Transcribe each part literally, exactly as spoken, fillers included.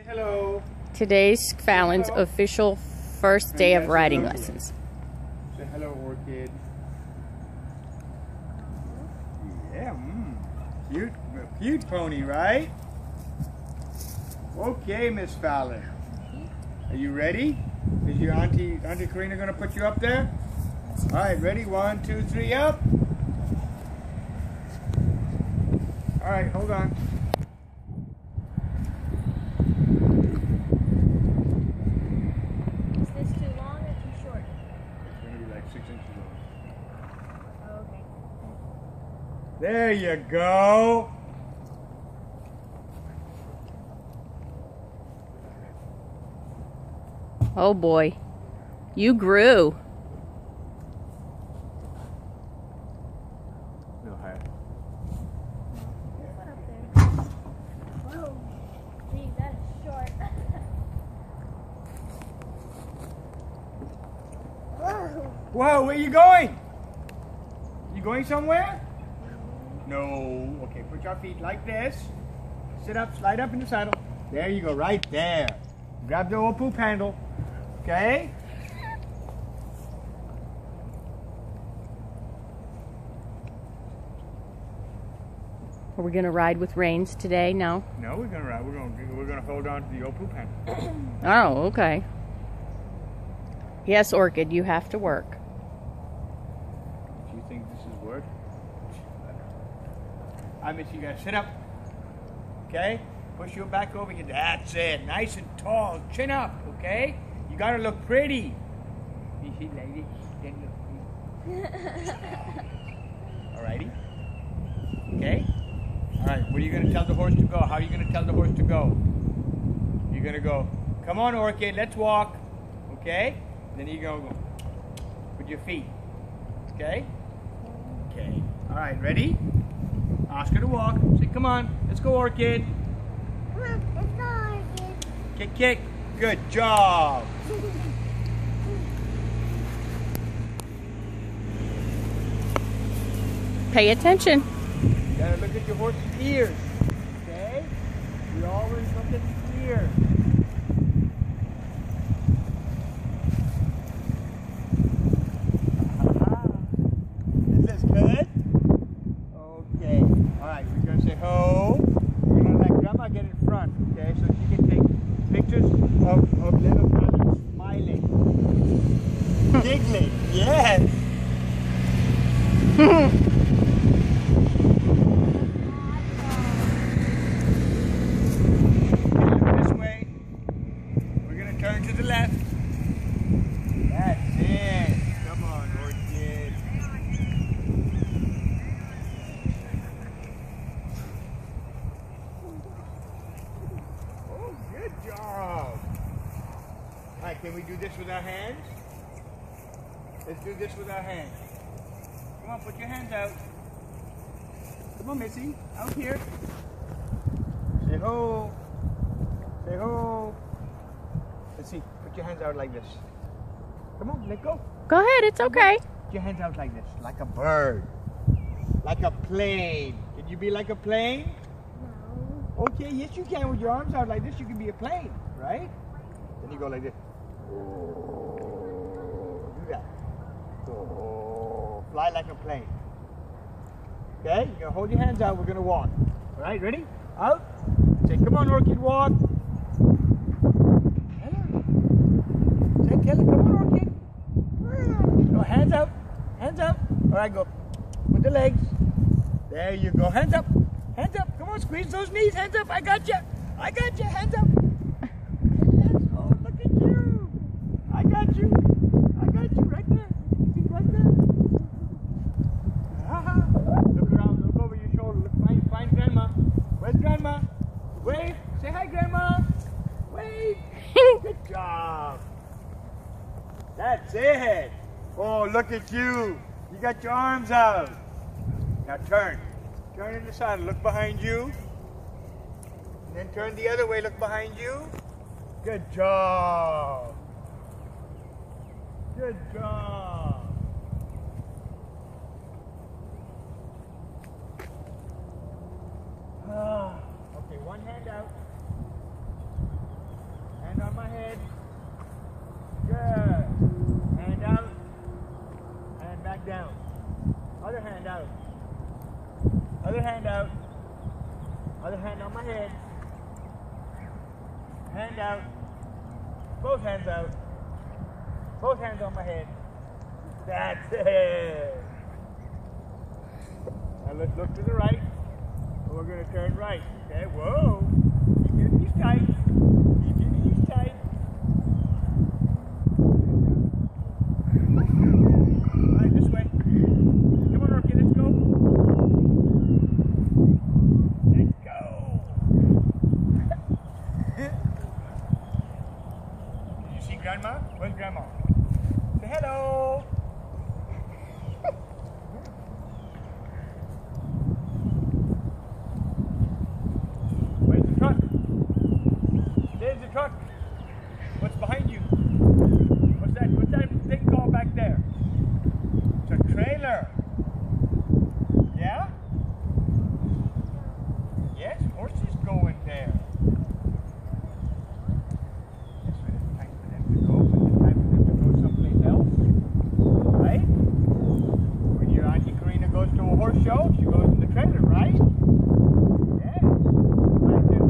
Hello. Today's Fallon's Hello. official first day of riding lessons. Say hello, Orchid. Yeah, mm, cute, cute pony, right? Okay, Miss Fallon. Are you ready? Is your auntie, Auntie Karina, gonna put you up there? All right, ready? One, two, three, up. All right, hold on. Is this too long or too short? It's gonna be like six inches long. Oh, okay. There you go. Oh boy, you grew. No higher. What up there? Whoa. Gee, that is short. Whoa. Whoa, where you going? You going somewhere? No. Okay, put your feet like this. Sit up, slide up in the saddle. There you go, right there. Grab the old poop handle. Okay? Are we gonna ride with reins today? No? No, we're gonna ride. We're gonna we're gonna hold on to the old poop handle. Oh, okay. Yes, Orchid, you have to work. Do you think this is work? I miss you guys. Sit up. Okay? Push your back over here. That's it. Nice and tall. Chin up, okay? You gotta look pretty. You see, lady? Then look pretty. Alrighty? Okay? Alright, what are you gonna tell the horse to go? How are you gonna tell the horse to go? You're gonna go, come on, Orchid, let's walk. Okay? Then you go with your feet. Okay? Okay. Alright, ready? Ask her to walk. Say, come on, let's go, Orchid. Come on, let's go, Orchid. Kick, kick. Good job. Pay attention. You gotta look at your horse's ears. Okay? We always look at the ears. Is this good? Okay. Alright, we're gonna say ho. We're gonna let Grandma get in front, okay? So she can take pictures of, of little Fallon smiling. Giggling, yes. This way. We're gonna turn to the left. That's it. Come on, Orchid. Oh, good job. All right, can we do this with our hands? Let's do this with our hands. Come on, put your hands out. Come on, Missy, out here. Say ho. Say ho. Let's see, put your hands out like this. Come on, let go. Go ahead, it's okay. Put your hands out like this, like a bird. Like a plane. Can you be like a plane? No. Okay, yes you can. With your arms out like this, you can be a plane, right? Then you go like this. Do that. Oh, fly like a plane. Okay, you're gonna hold your hands out, we're gonna walk. All right, ready? Out. Say, come on, Orchid, walk. Tell her. Say, tell her, come on, Orchid. Go, hands out, hands out. All right, go with the legs. There you go, hands up, hands up. Come on, squeeze those knees, hands up. I got you, I got you, hands up. Yes. Oh, look at you. I got you, I got you right there. See, right there. Ah, look around, look over your shoulder. Look, find, find Grandma. Where's Grandma? Wave. Say hi, Grandma. Wave. Good job. That's it. Oh, look at you. You got your arms out. Now turn. Turn in the saddle. Look behind you. And then turn the other way. Look behind you. Good job. Good job. Ah, okay, one hand out. hand out. Other hand on my head. Hand out. Both hands out. Both hands on my head. That's it. Now let's look to the right. We're going to turn right. Okay, whoa. Keep your knees tight. Keep your knees tight. All right, this way. Come on, Rocky, let's go. Let's go. You see Grandma? Where's Grandma? Say hello. Where's the truck? There's the truck. What's behind you? What's that? What's that thing called back there? It's a trailer. Yeah? Yes, horses going there. This way, it's time for them to go, but it's time for them to go someplace else. Right? When your Auntie Karina goes to a horse show, she goes in the trailer, right? Yes. Right there.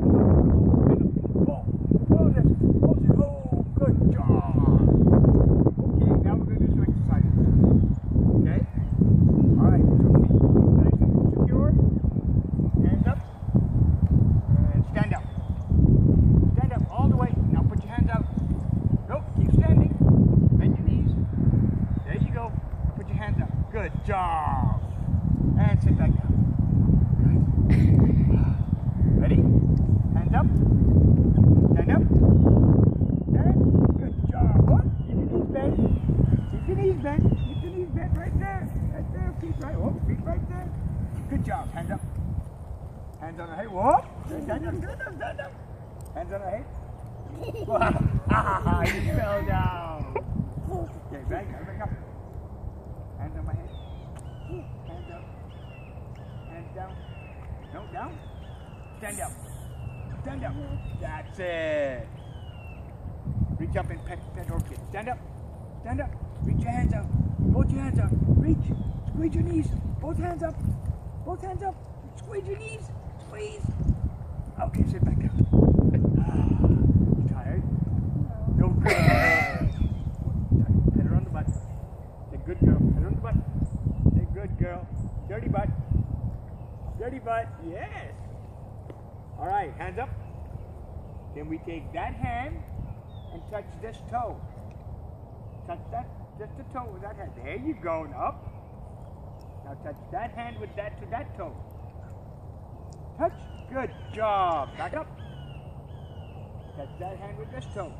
Oh, oh, this, oh, this, oh, good job. Okay, now we're going to do some exercises. Okay? All right, so feet nice and secure. Hands up. And stand up. Stand up all the way. Now put your hands out. Nope, keep standing. Bend your knees. There you go. Put your hands up. Good job. And sit back down. Good. Ready? Hands up. Stand up. Stand. Good job. What? Keep your knees bent. Keep your knees bent. Keep your knees bent right there. Right there. Feet right. Oh, feet right there. Good job. Hands up. Hands on her head. Whoop. Stand up. Stand up. Stand up. Hands on her head. Wow. Ah, you fell down. Okay, back up. Back up. Hands on my head. Hands up. Hands down. No, down. Stand up. Stand up. That's it. Reach up and pet that orchid. Stand up. Stand up. Reach your hands out. Both your hands out. Reach. Squeeze your knees. Both hands up. Both hands up. Squeeze your knees. Squeeze. Okay, sit back down. Ah, you tired? No good. Pet her on the butt. Say good girl. Pet her on the butt. Say good girl. Dirty butt. Dirty butt. Yes. All right, hands up. Then we take that hand and touch this toe. Touch that, just the toe with that hand. There you go, and up. Now touch that hand with that to that toe. Touch. Good job. Back up. Touch that hand with this toe.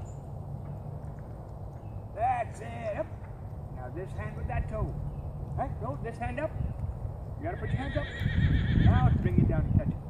That's it. Up. Now this hand with that toe. Right? No, this hand up. You gotta put your hands up. Now let's bring it down and touch it.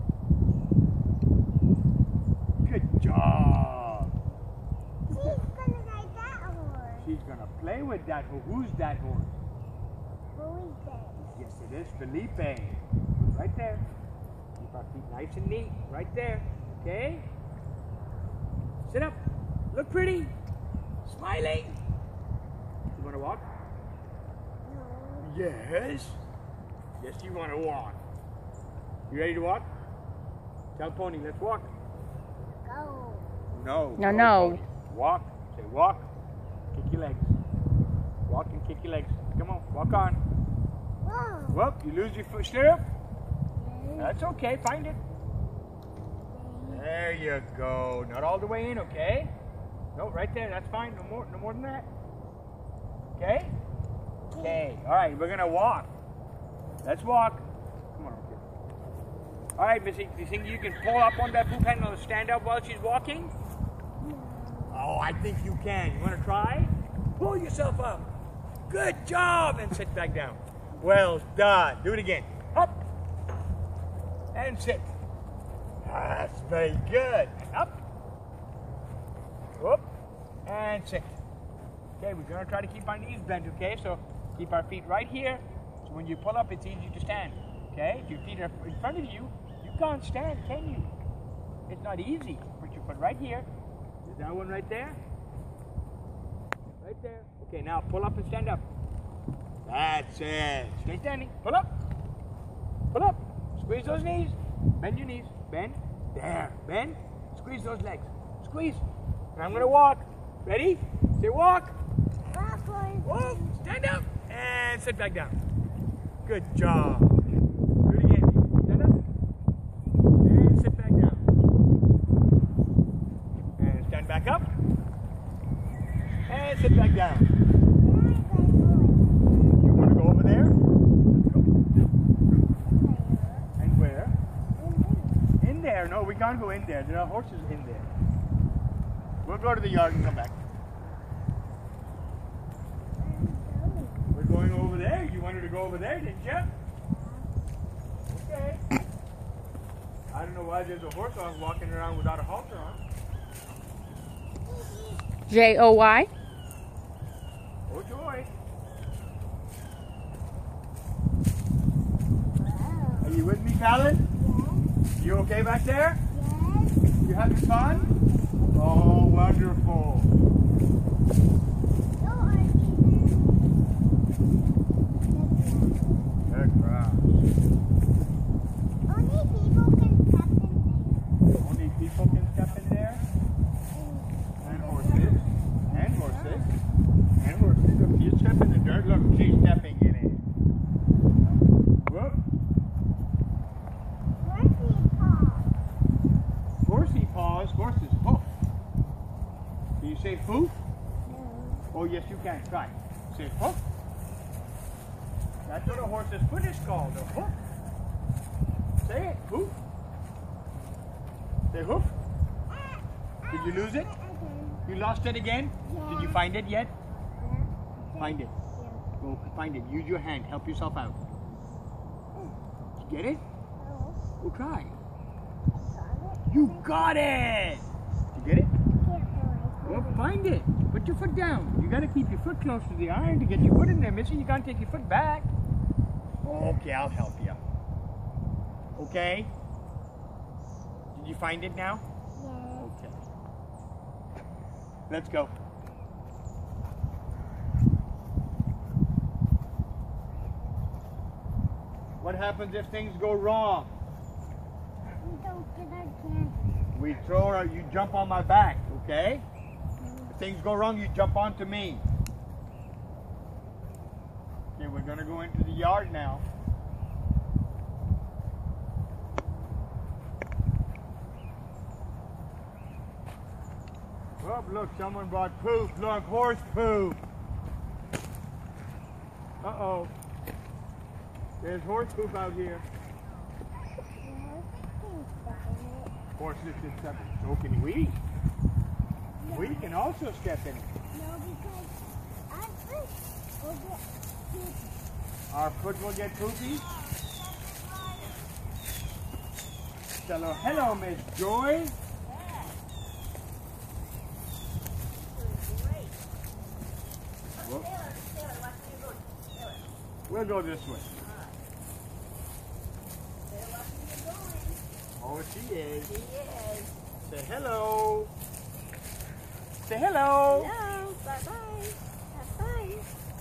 Good job. She's gonna ride that horse. She's gonna play with that horse. Who's that horse? Who is that? Yes, it is Felipe. Right there. Keep our feet nice and neat. Right there. Okay? Sit up. Look pretty. Smiling. You want to walk? No. Yes. Yes, you want to walk. You ready to walk? Tell Pony, let's walk. Go. No. No, no. Pony. Walk. Say walk. Kick your legs. Walk and kick your legs. Come on, walk on. Whoa. Well, you lose your foot stirrup? That's okay, find it. There you go. Not all the way in, okay? No, right there, that's fine. No more, no more than that. Okay? Okay. All right, we're gonna walk. Let's walk. Come on, okay. All right, Missy, do you think you can pull up on that poop handle and stand up while she's walking? Oh, I think you can. You wanna try? Pull yourself up. Good job, and sit back down. Well done. Do it again. Up. And sit. That's very good. Up. Whoop. And sit. Okay, we're going to try to keep our knees bent, okay? So keep our feet right here. So when you pull up, it's easy to stand. Okay? If your feet are in front of you, you can't stand, can you? It's not easy. Put your foot right here. There's that one right there. Right there. Okay, now pull up and stand up. That's it. Stay standing. Pull up. Pull up. Squeeze those knees. Bend your knees. Bend. There. Bend. Squeeze those legs. Squeeze. And I'm going to walk. Ready? Say walk. Whoa. Stand up. And sit back down. Good job. Do it again. Stand up. And sit back down. And stand back up. And sit back down. You want to go over there? Let's go. And where? In there. No, we can't go in there. There are horses in there. We'll go to the yard and come back. We're going over there. You wanted to go over there, didn't you? Okay. I don't know why there's a horse on walking around without a halter on. J O Y. Oh joy. Are you with me, Fallon? Yes. You okay back there? Yes. You having fun? Oh, wonderful. Good grass. Only people can step in there. Only people can step in there? And horses. And horses. And horses. Look, you step in the dirt. Look, she's stepping in it. Whoop. Horsey paws. Horsey paws. Horses hoof. Can you say hoof? No. Oh, yes, you can. Try. Say hoof. That's what a horse's foot is called. A hoof. Say it. Hoof. Say hoof. Did you lose it? You lost it again? Yeah. Did you find it yet? Yeah. Find it. Yeah. Go find it. Use your hand. Help yourself out. Did you get it? No. Go try. Got it? You got it! Did you get it? Can't find Well, find it. Put your foot down. You got to keep your foot close to the iron to get your foot in there, Missy. You can't take your foot back. Okay, I'll help you. Okay? Did you find it now? Yeah. Okay. Let's go. What happens if things go wrong? We don't get our candy. We throw her, you jump on my back, okay? If things go wrong, you jump onto me. Okay, we're gonna go into the yard now. Oh, look, someone brought poop. Look, horse poop. Uh-oh. There's horse poop out here. Horses can step in it. So can we. No. We can also step in it. No, because our foot will get poopy. Our foot will get poopy. Hello, hello, Miss Joy. Whoop. We'll go this way. Oh, she is. She is. Say hello. Say hello. Hello. Bye-bye. Bye-bye.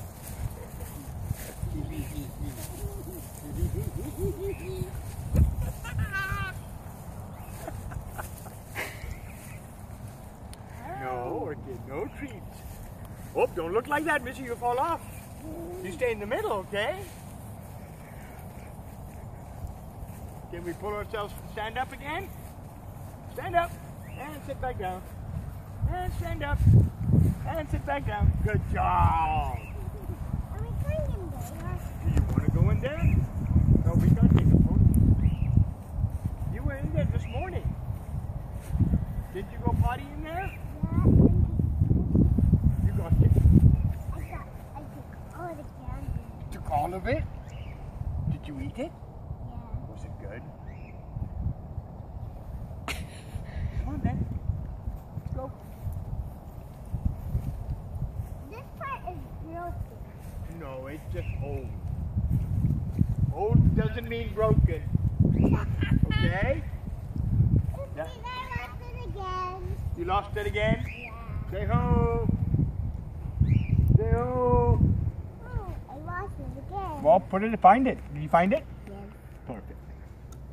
No, orchid, no treats. Oh, don't look like that, Missy. You'll fall off. You stay in the middle, okay? Can we pull ourselves, stand up again? Stand up and sit back down. And stand up and sit back down. Good job. Are we going in there? Do you want to go in there? No, we can't take a photo. You were in there this morning. Did you go potty in there? Yeah. You got it. I got, I took all the candy. Took all of it? Did you eat it? Yeah. Was it good? Come on then. Let's go. This part is broken. No, it's just old. Old doesn't mean broken. Okay? Yeah. I lost it again. You lost it again? Yeah. Say ho. Say ho. Oh, I lost it again. Well, put it, find it. Did you find it? Yes. Perfect.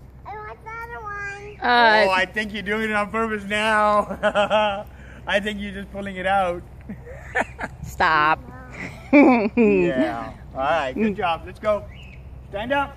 Uh, oh, I think you're doing it on purpose now. I think you're just pulling it out. Stop. Yeah. All right, good job. Let's go. Stand up.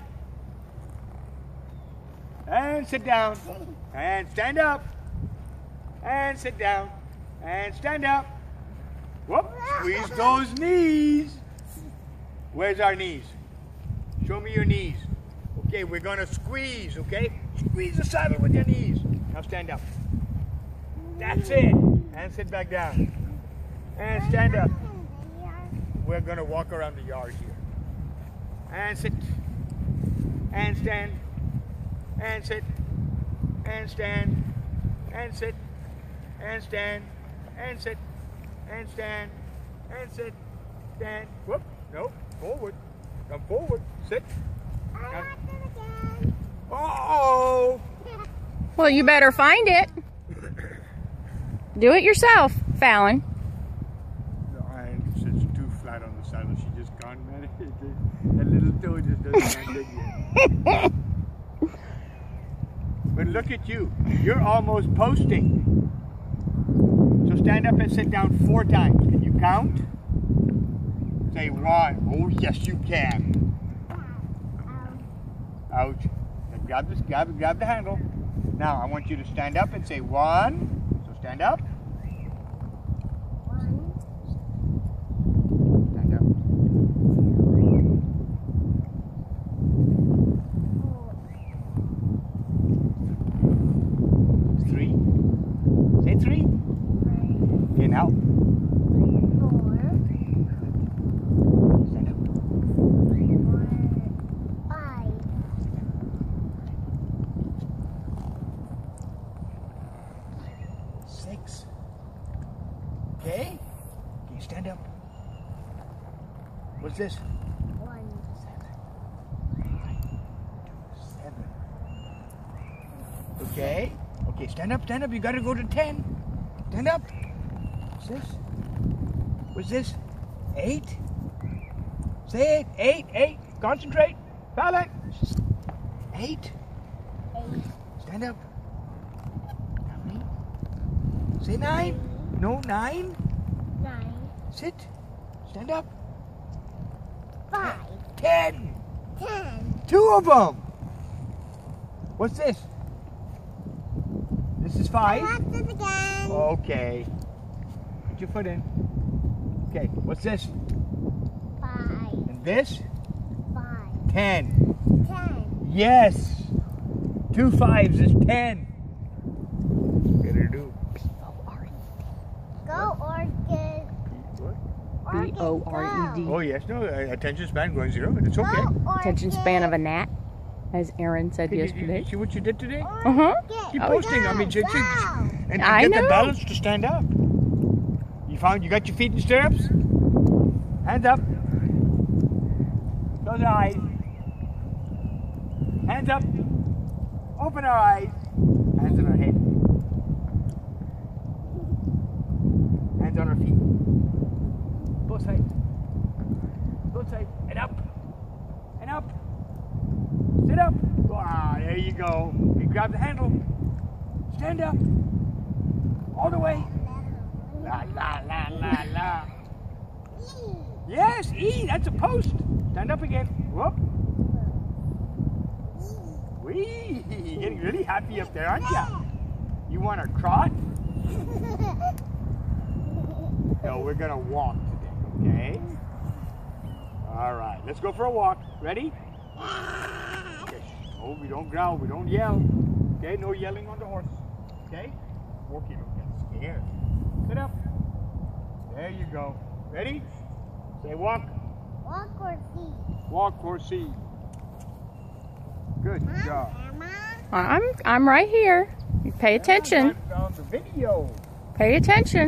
And sit down. And stand up. And sit down. And stand up. Whoop. Squeeze those knees. Where's our knees? Show me your knees. Okay, we're going to squeeze, okay? Squeeze the saddle with your knees. Now stand up. That's it. And sit back down. And stand up. We're going to walk around the yard here. And sit. And stand. And sit. And stand. And sit. And stand. And sit. And stand. And sit. Stand. Whoop. Nope. Forward. Come forward. Sit. Now. Oh! Well, you better find it. Do it yourself, Fallon. The iron sits too flat on the saddle. She just gone, man. That little toe just doesn't dig yet. But look at you. You're almost posting. So stand up and sit down four times. Can you count? Say one. Oh, yes, you can. Ouch. Now grab this, grab, grab the handle. Now I want you to stand up and say one. So stand up. Stand up. Three. Say three. Okay, now. Stand up. Six. Okay? Okay, stand up. What's this? One. Seven. Okay? Okay, stand up, stand up. You gotta go to ten. Stand up. What's this? What's this? Eight? Say it. Eight, eight. Concentrate. Balance. Eight. Eight. Stand up. Nine. Say nine. No, nine. Nine. Sit. Stand up. Five. Ten. Ten. Two of them. What's this? This is I five. want this again. Okay. Put your foot in. Okay. What's this? Five. And this? Five. Ten. Ten. Yes. Two fives is ten. Better do. Go Orchid. What? B O R E D. Oh yes. No. uh, Attention span going zero. It's okay. Go, Attention span of a gnat, as Aaron said Did you- did yesterday. you see what you did today? Uh-huh. Keep Oh, posting. I mean, ch- ch- Go. and I get know. the balance to stand up. You found you got your feet in stirrups? Hands up. Close your eyes. Hands up. Open our eyes. Hands on our head. Hands on our feet. Both sides. Both sides. And up. And up. Sit up. Ah, there you go. You grab the handle. Stand up. All the way. La la la la la. Yes, E, that's a post. Stand up again. Whoop. Wee, you're getting really happy up there, aren't you? You want a trot? No, we're gonna walk today, okay? All right, let's go for a walk. Ready? Okay. Oh, we don't growl, we don't yell. Okay, no yelling on the horse. Okay? Walkie, don't get scared. Sit up. There you go. Ready? Say walk. Walk or see. Walk or see. Good job. Mama. I'm I'm right here. You pay attention. I found the video. Pay attention.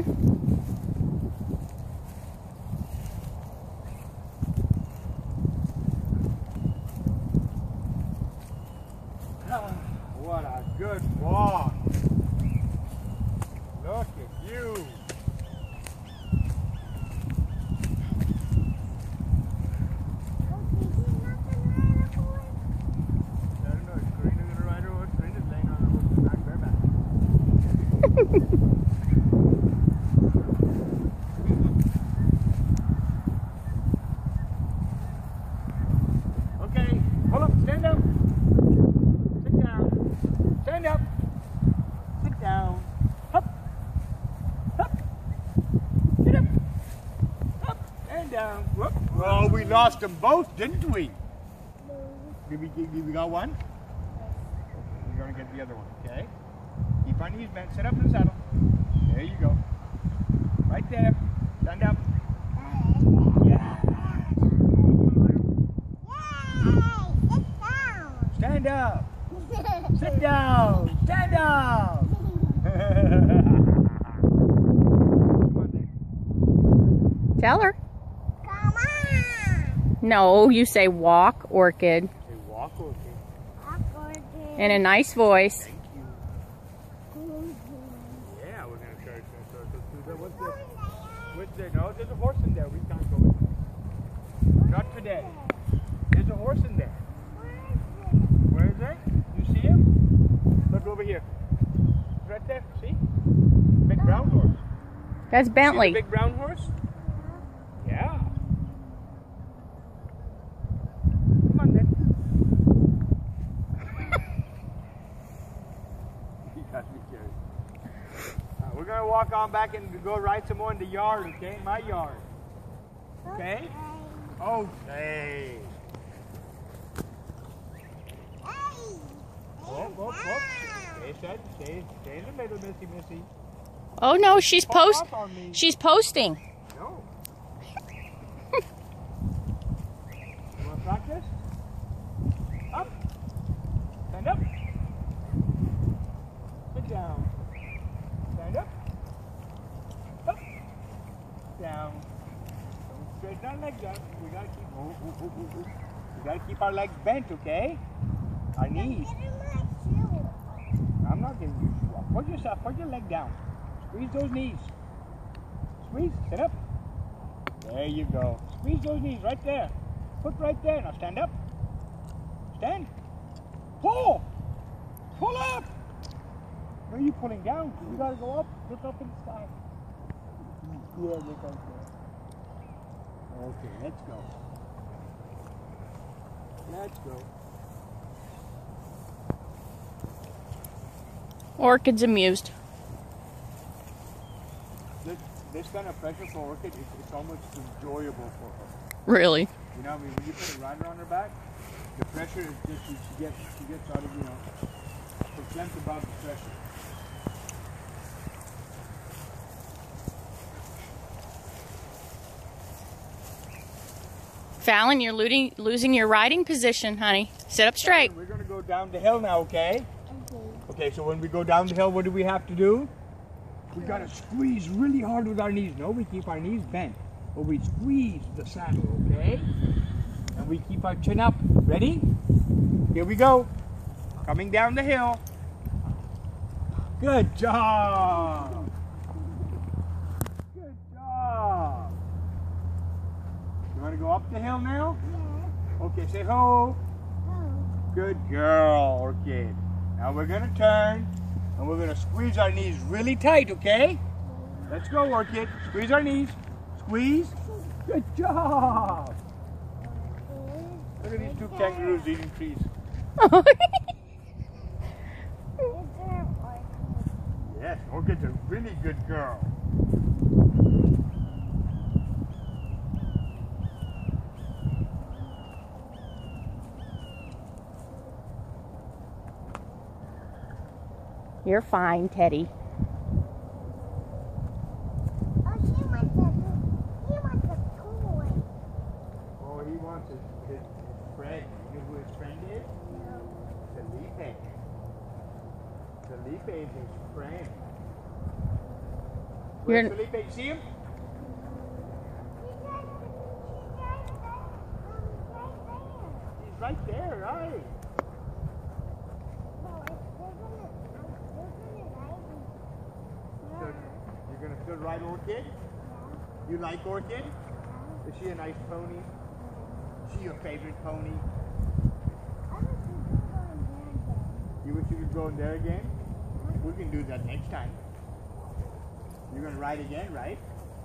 What a good walk. Look at you. I don't know, is Karina gonna ride her horse? Karina's laying on her horse's back. Okay, hold up, stand up. Sit down. Stand up. Sit down. Up. Up. Get up. Up. And down. Whoop. Well, we lost them both, didn't we? Did we, did we got one? We're going to get the other one, okay? Keep our knees bent. Sit up in the saddle. There you go. Right there. Stand up. Yeah. Stand up. Sit down. Stand down. Tell her. Come on. No, you say walk, Orchid, Hey, walk, okay. in a nice voice. Thank you. Yeah, we're going to try to start to do that. What's there? What's there? No, there's a horse in there. We can't go in there. Not today. There's a horse in there. Where is it? You see him? Look over here. Right there. See? Big brown horse. That's See the Bentley. big brown horse? Yeah. Come on, then. You got me carried. Uh, we're gonna walk on back and go ride some more in the yard, okay? My yard. Okay? Okay. Whoop, whoop, whoop. Stay, stay, stay, stay in the middle, Missy, Missy. Oh no, she's Pop post. off on me. She's posting. No. You want to practice? Up. Stand up. Sit down. Stand up. Up. Down. Don't straighten our legs up. We gotta keep. Oh, oh, oh, oh, oh. We gotta keep our legs bent, okay? Our knees. I'm not giving you a shoe off. Put yourself. Put your leg down. Squeeze those knees. Squeeze. Sit up. There you go. Squeeze those knees right there. Foot right there. Now stand up. Stand. Pull. Pull up. Where are you pulling down? You gotta go up. Look up in the sky. Yeah, look up there. Okay, let's go. Let's go. Orchid's amused. This, this kind of pressure for Orchid, it's, it's almost enjoyable for her. Really? You know, I mean, when you put a rider on her back, the pressure is just, she gets, she gets out of, you know, percent above the pressure. Fallon, you're losing, losing your riding position, honey. Sit up straight. We're going to go down the hill now, okay? Okay, so when we go down the hill, what do we have to do? We got to squeeze really hard with our knees. No, we keep our knees bent, but we squeeze the saddle, okay? And we keep our chin up. Ready? Here we go. Coming down the hill. Good job. Good job. You want to go up the hill now? Yeah. Okay, say ho. Oh. Good girl, Orchid. Now we're going to turn and we're going to squeeze our knees really tight, okay? Let's go, Orchid. Squeeze our knees. Squeeze. Good job. Look at these two kangaroos eating trees. Yes, Orchid's a really good girl. You're fine, Teddy. Oh, she wants a, he wants a toy. Oh, he wants his, his, his friend. You know who his friend is? Felipe. Felipe is his friend. Where's You're- Felipe? You see him? He's right there, right? So you're gonna still ride Orchid? You like Orchid? Is she a nice pony? Is she your favorite pony? You wish you could go in there again? We can do that next time. You're gonna ride again, right?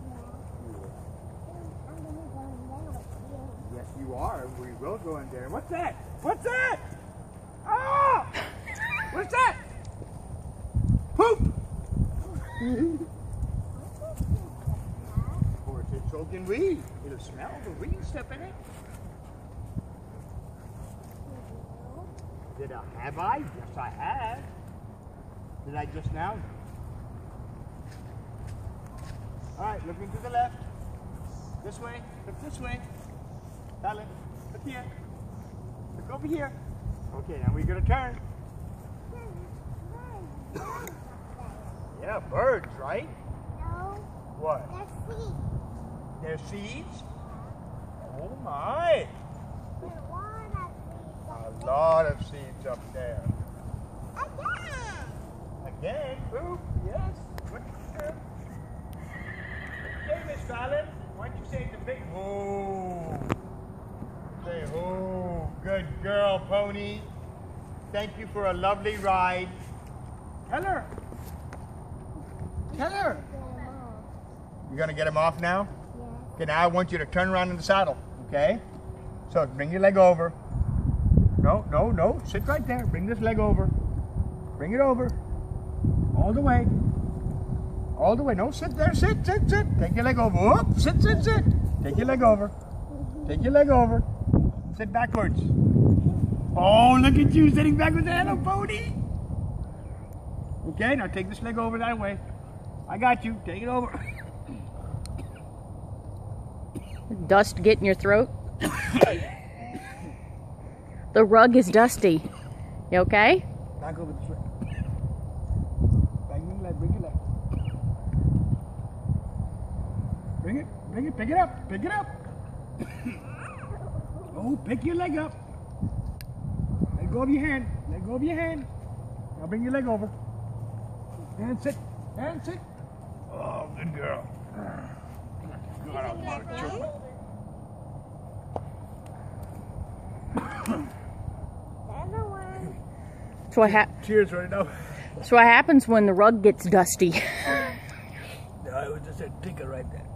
I'm gonna go now with you. Yes, you are. We will go in there. What's that? What's that? Ah! What's that? Poop! Of course, it's soaking weed. It'll smell the weed stuff in it. Did I, have I? Yes, I have. Did I just now? All right, looking to the left. This way. Look this way. Talon, look here. Look over here. Okay, now we're gonna turn. Yeah, birds, right? No, What? that's seeds. They're seeds? Oh my! There's a lot of seeds up A there. lot of seeds up there. Again. Again? Poop? Yes. What you do? Okay, Miss Fallon. Why don't you say the big oh? Say oh, good girl, Pony. Thank you for a lovely ride. Tell her. Tell her. You're gonna get him off now? Yes. Okay, now I want you to turn around in the saddle, okay? So bring your leg over. No, no, no, sit right there. Bring this leg over. Bring it over. All the way. All the way. No, sit there, sit, sit, sit. Take your leg over. Whoop, sit, sit, sit. Take your leg over. Take your leg over. Sit backwards. Oh, look at you sitting backwards. Hello, Pony. Okay, now take this leg over that way. I got you. Take it over. Dust get in your throat? The rug is dusty. You okay? Back over this way. Bring your leg, bring your leg. Bring it, bring it, pick it up, pick it up. Oh, pick your leg up. Let go of your hand, let go of your hand. Now bring your leg over. And sit, and sit. Oh, good girl. God, I want to choke. There's the one. That's what, hap Cheers right now. that's what happens when the rug gets dusty. No, it was just a ticker right there.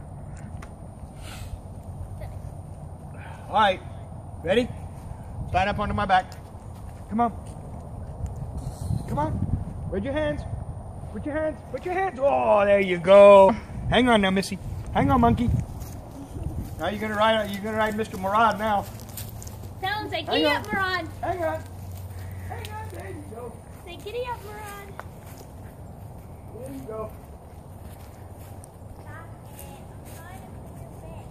All right, ready? Stand up onto my back. Come on. Come on. Raise your hands. Put your hands. Put your hands. Oh, there you go. Hang on now, Missy. Hang on, monkey. Now you're gonna ride. You're gonna ride Mister Murad now. Tell him, say, Hang giddy on. up, Murad. Hang on. Hang on. There you go. Say, giddy up, Murad. There you go. Stop it. I'm trying to put your bed.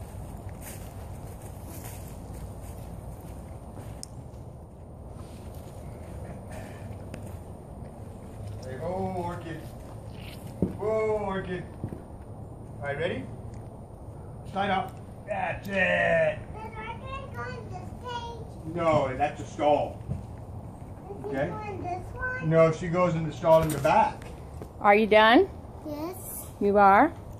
Hey, whoa, orchid. Whoa, orchid. All right, ready? Slide up. That's it. Then I can go in this cage. No, that's a stall. Is Okay. he going this one? No, she goes in the stall in the back. Are you done? Yes. You are?